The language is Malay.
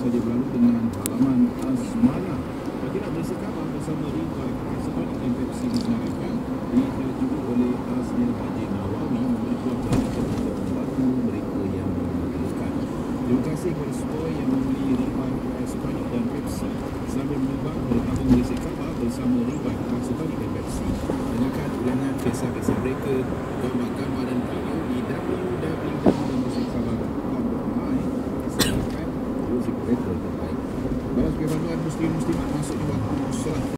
saja berlalu dengan halaman Azmana. Bagi nak berisi khabar bersama Revive Sekolah dan Pepsi disenaraikan ditajuk oleh Azmil Haji Nawawi memberi peluang bagi penonton membantu mereka yang memerlukan. Terima kasih kepada semua yang membeli Revive Sekolah dan Pepsi sambil menyumbang bertambah berisi khabar bersama Revive Sekolah dan Pepsi. Dengarkan ulangan kisah-kisah mereka, gambar-gambar dan video di www.bersikhabar.com.my. Silakan muzik mereka terbaik. Balas kebantuan muslim-muslimat masuk di waktu solat